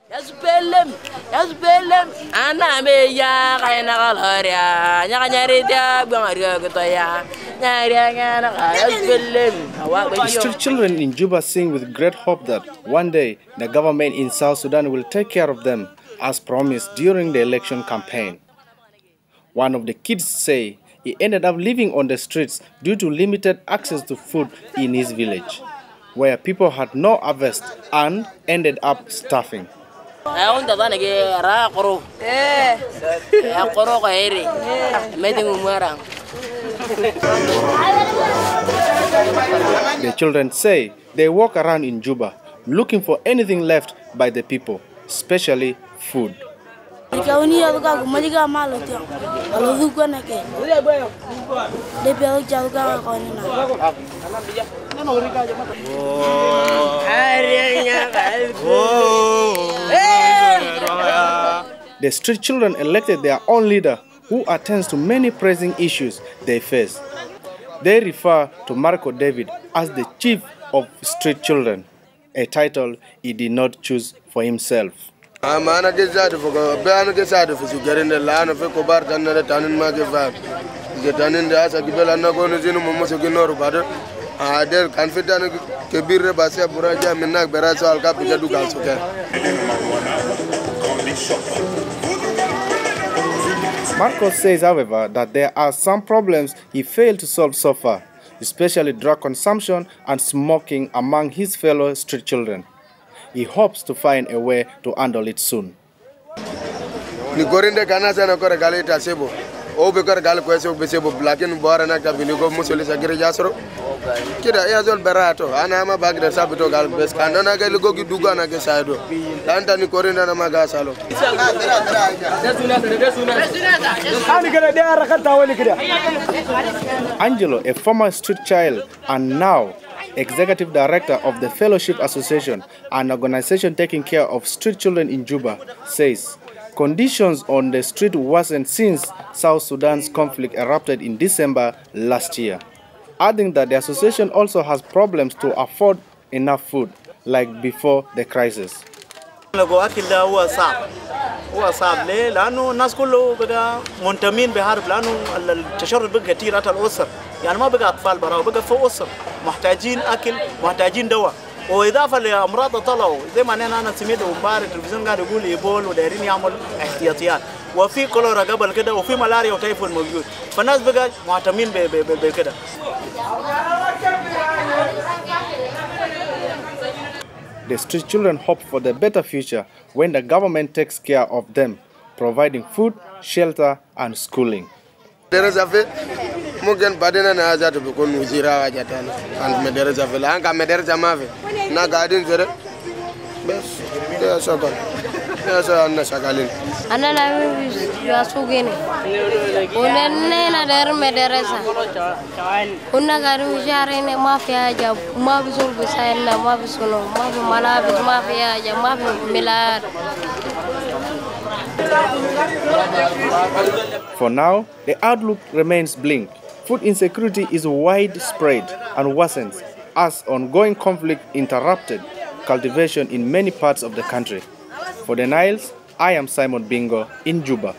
Street children in Juba sing with great hope that one day the government in South Sudan will take care of them as promised during the election campaign. One of the kids say he ended up living on the streets due to limited access to food in his village, where people had no harvest and ended up starving. The children say they walk around in Juba looking for anything left by the people, especially food. The street children elected their own leader who attends to many pressing issues they face. They refer to Marco David as the chief of street children, a title he did not choose for himself. Marcos says, however, that there are some problems he failed to solve so far, especially drug consumption and smoking among his fellow street children. He hopes to find a way to handle it soon. Angelo, a former street child and now executive director of the Fellowship Association, an organization taking care of street children in Juba, says conditions on the street worsened since South Sudan's conflict erupted in December last year, adding that the association also has problems to afford enough food like before the crisis. هو صعب ليه؟ لأنه الناس كله بقى منتمين بحرب، لأنه التشرد بقى كتير حتى الأسر، يعني ما بقى أطفال برا، بقى فوق أسر محتاجين أكل، محتاجين دواء، وإضافة لأمراض طلعوا زي ما أنا سمعت ومبارك التلفزيون قاعد يقول إيبول ودايرين يعمل احتياطيات، وفي كوليرا قبل كده وفي ملاريا وتيفود موجود، فالناس بقى معتمين بكده. The street children hope for the better future when the government takes care of them, providing food, shelter, and schooling. أنا نبي يسوقني، ونحن ندير مدرسة، كنا قاعدين شهرين ما في حاجة، ما بيسول بسائلنا، ما بيسولوا، ما في ملابس، ما في حاجة، ما في ملاعب. For now, the outlook remains bleak. Food insecurity is widespread and worsens as ongoing conflict interrupted cultivation in many parts of the country. For the Niles, I am Simon Bingo in Juba.